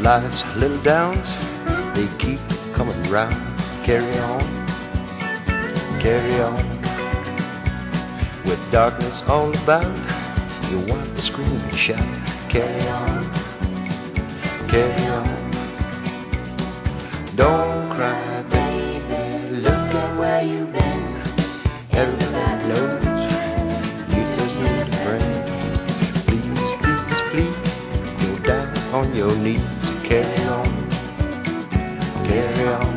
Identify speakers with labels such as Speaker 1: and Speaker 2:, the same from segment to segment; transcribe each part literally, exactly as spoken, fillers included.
Speaker 1: Life's little downs, they keep coming round. Carry on, carry on. With darkness all about, you want to scream and shout. Carry on, carry on. Don't cry, baby, look at where you've been. Everybody knows you just need a friend. Please, please, please, go down on your knees. Carry on, carry on.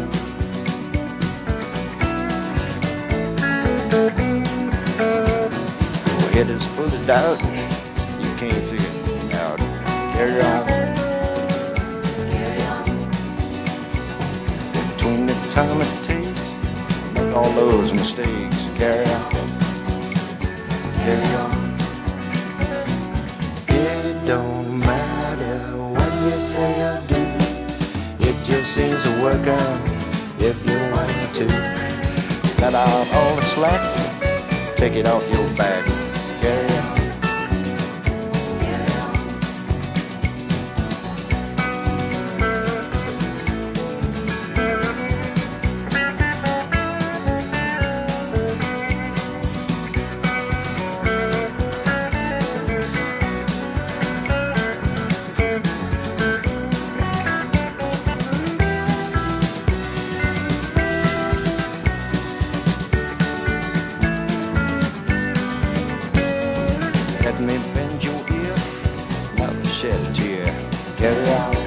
Speaker 1: Your head is full of doubt, you can't figure it out. Carry on, carry on. Between the time it takes to make all those mistakes. Carry on, carry on. It don't matter what you say or do, it just seems to work out if you want it to. Cut out all the slack, take it off your back. Carry on, carry on. Let me bend your ear, now shed a tear. Carry on.